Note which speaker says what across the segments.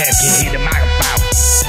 Speaker 1: ass get hit the microphone.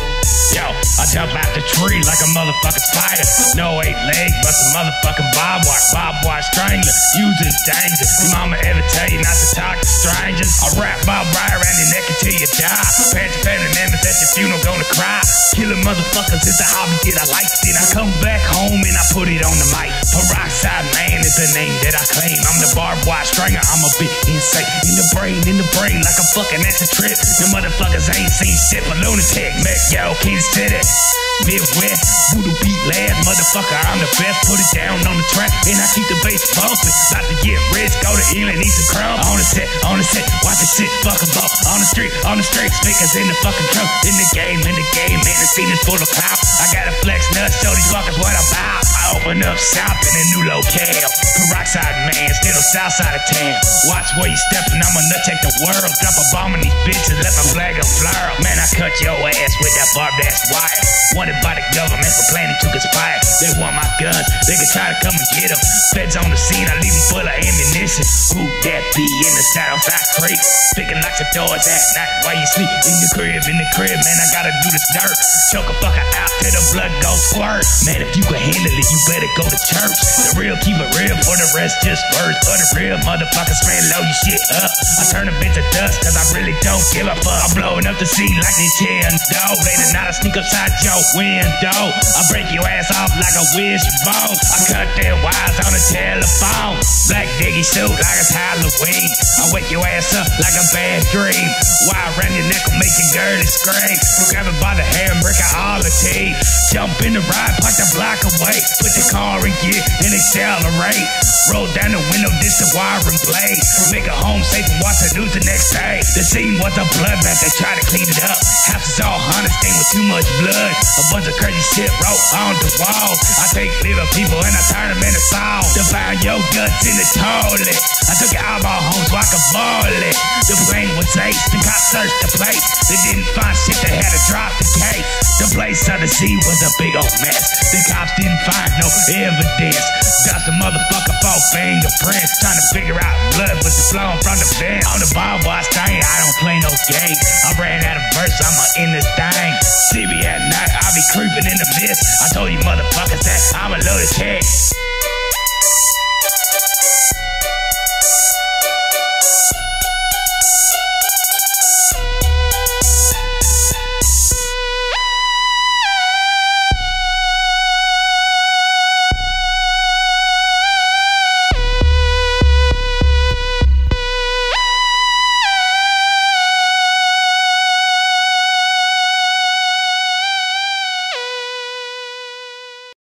Speaker 1: Yo, I jump out the tree like a motherfucking spider. No 8 legs, but some motherfucking barbed wire strangler. Using danger. Your mama ever tell you not to talk to strangers? I wrap barbed wire around your neck until you die. Parents and family members at your funeral gonna cry. Killing motherfuckers is a hobby that I like. Then I come back home and I put it on the mic. Peroxide Man is the name that I claim. I'm the barbed wire stringer. I'm a bit insane. In the brain, like a fucking acid trip. The motherfuckers ain't seen shit but lunatic. Mac, yo, Kansas City, Midwest, voodoo beat last. Motherfucker, I'm the best. Put it down on the track and I keep the bass bumping. About to get rich, go to England, eat some crumb. On the set, watch the shit, fuck about. On the street, speakers in the fucking trunk. In the game, man, the scene is full of clout. I gotta flex nuts, show these fuckers what I'm about. I open up shop in a new locale. Peroxide Man, still south side of town. Watch where you steppin', I'ma nut check the world. Drop a bomb in these bitches, let my flag up flare. Man, I cut your ass with that barbed ass wire. Wanted by the government for planning to conspire. They want my guns, they can try to come and get them. Feds on the scene, I leave them full of ammunition. Who that be in the Southside Creek? Picking like the doors at night while you sleep. In the crib, man, I gotta do this dirt. Choke a fucker out till the blood goes squirt. Man, if you can handle it, you better go to church. The real keep it real, for the rest just words. For the real motherfuckers, man, load your shit up. I turn a bit to dust, cause I really don't give a fuck. I'm blowing up the scene like Nintendo. Late at night, I sneak upside your window. I break your ass off like a wishbone. I cut their wires on the telephone. Black diggy suit like it's Halloween. I wake your ass up like a bad dream. Wire around your neck will make your girl scream. Grab it by the hair and break out all the teeth. Jump in the ride, park the block away. Put the car in gear and accelerate. Roll down the window, dish the wire and blade. Make it home safe and watch the news the next day. The scene was a bloodbath, they try to clean it up. House is all haunted, stained with too much blood. A bunch of crazy shit wrote on the wall. I take living people and I turn them into salt. To find your guts in the toilet. I took your eyeball home so I could ball it. The plane was ace, the cops searched the place. They didn't find shit, they had to drop the case. The place of the scene was a big old mess. The cops didn't find no evidence. Got some motherfucker 4 fingerprints. Trying to figure out blood was flowing from the vent. On the barbed wire stain, I don't play no games. I ran out of verse, I'ma end this thing. See me at night, I be creeping in the mist. I told you motherfuckers that I'm a lunatic.